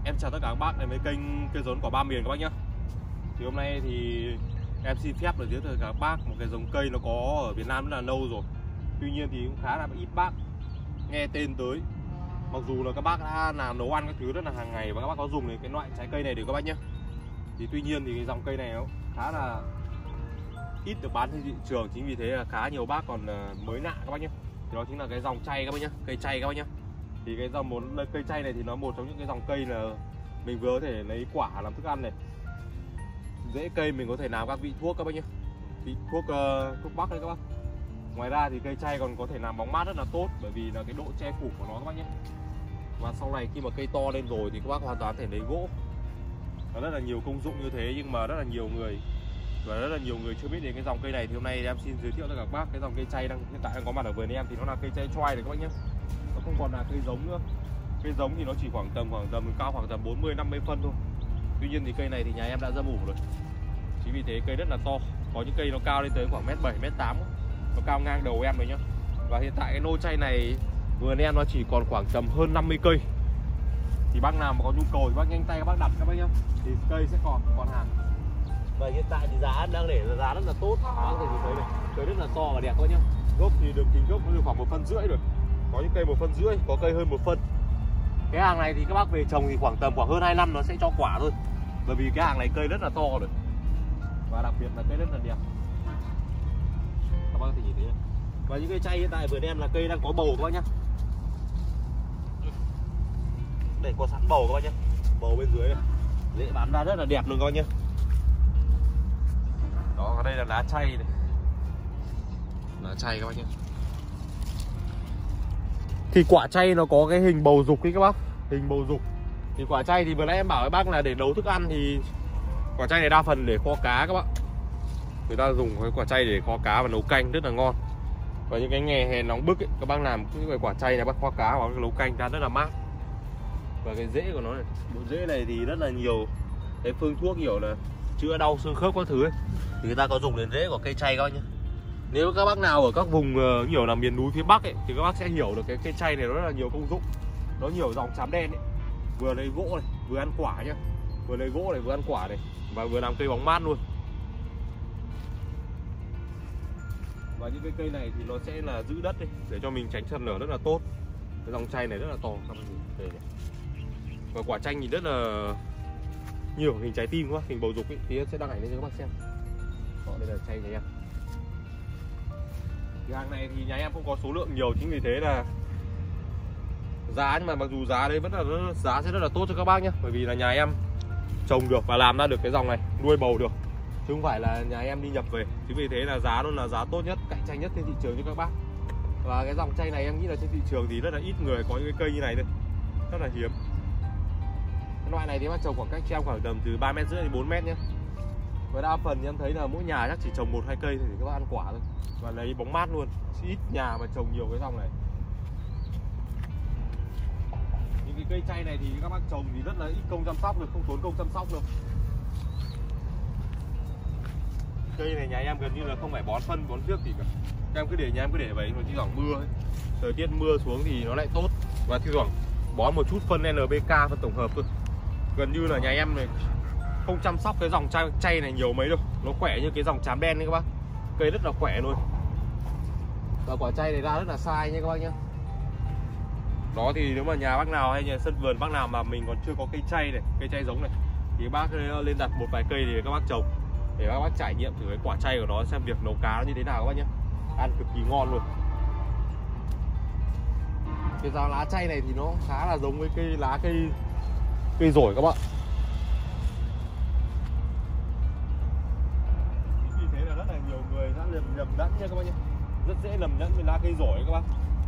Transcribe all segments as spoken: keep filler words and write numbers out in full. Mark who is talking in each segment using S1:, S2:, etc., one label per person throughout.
S1: Em chào tất cả các bác đến với kênh cây giống của Ba Miền các bác nhé. Thì hôm nay thì em xin phép được giới thiệu các bác một cái giống cây nó có ở Việt Nam rất là lâu rồi. Tuy nhiên thì cũng khá là ít bác nghe tên tới. Mặc dù là các bác đã làm nấu ăn các thứ rất là hàng ngày và các bác có dùng đến cái loại trái cây này được các bác nhé. Thì tuy nhiên thì cái dòng cây này nó khá là ít được bán trên thị trường, chính vì thế là khá nhiều bác còn mới lạ các bác nhé. Thì đó chính là cái dòng chay các bác nhé, cây chay các bác nhé. Thì cái dòng muốn cây chay này thì nó một trong những cái dòng cây là mình vừa có thể lấy quả làm thức ăn này, rễ cây mình có thể làm các vị thuốc các bác nhé, vị thuốc uh, thuốc bắc đấy các bác. Ngoài ra thì cây chay còn có thể làm bóng mát rất là tốt, bởi vì là cái độ che phủ của nó các bác nhé. Và sau này khi mà cây to lên rồi thì các bác hoàn toàn có thể lấy gỗ. Nó rất là nhiều công dụng như thế, nhưng mà rất là nhiều người và rất là nhiều người chưa biết đến cái dòng cây này. Thì hôm nay em xin giới thiệu cho các bác cái dòng cây chay đang hiện tại đang có mặt ở vườn em, thì nó là cây chay choai này các bác nhé. Nó không còn là cây giống nữa. Cây giống thì nó chỉ khoảng tầm khoảng tầm cao khoảng tầm bốn mươi năm mươi phân thôi. Tuy nhiên thì cây này thì nhà em đã dâm ủ rồi. Chính vì thế cây rất là to. Có những cây nó cao lên tới khoảng mét bảy, mét tám. Nó cao ngang đầu em rồi nhá. Và hiện tại cái nô chay này vườn em nó chỉ còn khoảng tầm hơn năm mươi cây. Thì bác nào mà có nhu cầu thì bác nhanh tay các bác đặt các bác nhá. Thì cây sẽ còn còn hàng. Và hiện tại thì giá đang để giá rất là tốt. Bác có thể nhìn thấy này, cây rất là to và đẹp thôi nhá. Gốc thì đường kính gốc nó được khoảng một phân rưỡi rồi. Có những cây một phân rưỡi, có cây hơn một phân. Cái hàng này thì các bác về trồng thì khoảng tầm khoảng hơn hai năm nó sẽ cho quả thôi. Bởi vì cái hàng này cây rất là to rồi. Và đặc biệt là cây rất là đẹp. Các bác có thể nhìn thấy. Và những cây chay hiện tại vườn em là cây đang có bầu các bác nhá. Đây có sẵn bầu các bác nhá. Bầu bên dưới này. Rễ bám ra rất là đẹp luôn các bác nhá. Đó, đây là lá chay này. Lá chay các bác nhá. Thì quả chay nó có cái hình bầu dục ấy các bác, hình bầu dục. Thì quả chay thì vừa nãy em bảo với bác là để nấu thức ăn, thì quả chay này đa phần để kho cá các bác. Người ta dùng cái quả chay để kho cá và nấu canh rất là ngon. Và những cái ngày hè nóng bức ấy, các bác làm cái quả chay này bác kho cá và nấu canh ra rất là mát. Và cái rễ của nó này, bộ rễ này thì rất là nhiều cái phương thuốc kiểu là chữa đau xương khớp các thứ ấy. Thì người ta có dùng đến rễ của cây chay các bác nhé. Nếu các bác nào ở các vùng uh, nhiều là miền núi phía Bắc ấy, thì các bác sẽ hiểu được cái cây chay này nó rất là nhiều công dụng. Nó nhiều dòng chám đen ấy. Vừa lấy gỗ này, vừa ăn quả nhá. Vừa lấy gỗ này, vừa ăn quả này. Và vừa làm cây bóng mát luôn. Và những cái cây này thì nó sẽ là giữ đất ấy, để cho mình tránh sạt lở rất là tốt. Cái dòng chay này rất là to các bác nhìn đây này. Và quả chanh thì rất là nhiều hình trái tim quá, hình bầu dục ấy. Thì em sẽ đăng ảnh lên cho các bác xem. Đó, đây là chay nhà em. Cái hàng này thì nhà em không có số lượng nhiều, chính vì thế là giá, nhưng mà mặc dù giá đấy vẫn là giá sẽ rất là tốt cho các bác nhé. Bởi vì là nhà em trồng được và làm ra được cái dòng này, nuôi bầu được, chứ không phải là nhà em đi nhập về. Chính vì thế là giá luôn là giá tốt nhất, cạnh tranh nhất trên thị trường cho các bác. Và cái dòng chay này em nghĩ là trên thị trường thì rất là ít người có những cái cây như này thôi, rất là hiếm. Cái loại này thì bác trồng khoảng cách cho em khoảng tầm từ ba mét rưỡi đến bốn mét nhé. Và đa phần thì em thấy là mỗi nhà chắc chỉ trồng một hai cây thì các bác ăn quả thôi và lấy bóng mát luôn. Ít nhà mà trồng nhiều cái dòng này. Những cái cây chay này thì các bác trồng thì rất là ít công chăm sóc được, không tốn công chăm sóc đâu. Cây này nhà em gần như là không phải bón phân bón nước gì cả. Các em cứ để nhà em cứ để vậy, mà chỉ khoảng mưa ấy. Thời tiết mưa xuống thì nó lại tốt. Và thi thoảng bón một chút phân en pê ca, phân tổng hợp thôi. Gần như là nhà em này không chăm sóc cái dòng chay, chay này nhiều mấy đâu. Nó khỏe như cái dòng chám đen đấy các bác. Cây rất là khỏe luôn. Và quả chay này ra rất là sai nha các bác nhé. Đó thì nếu mà nhà bác nào hay nhà sân vườn bác nào mà mình còn chưa có cây chay này, cây chay giống này, thì bác lên đặt một vài cây để các bác trồng, để các bác trải nghiệm thử cái quả chay của nó, xem việc nấu cá nó như thế nào các bác nhé. Ăn cực kỳ ngon luôn. Cái giá lá chay này thì nó khá là giống với cây lá cây cây dổi các bạn. Vì thế là rất là nhiều người đã nhầm nhầm lẫn nha các bác nhé. Rất dễ lầm lẫn với lá cây dổi các bác.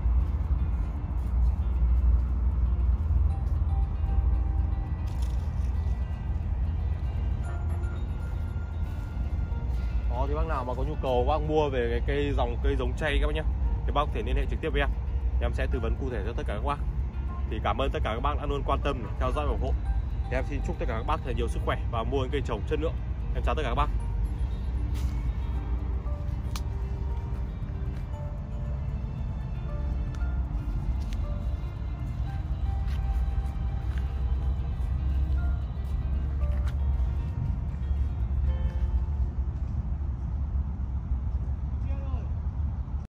S1: Đó thì bác nào mà có nhu cầu bác mua về cái cây dòng cây giống chay các bác nhé, thì bác có thể liên hệ trực tiếp với em. Em sẽ tư vấn cụ thể cho tất cả các bác. Thì cảm ơn tất cả các bác đã luôn quan tâm theo dõi và ủng hộ. Thì em xin chúc tất cả các bác thật nhiều sức khỏe và mua những cây trồng chất lượng. Em chào tất cả các bác.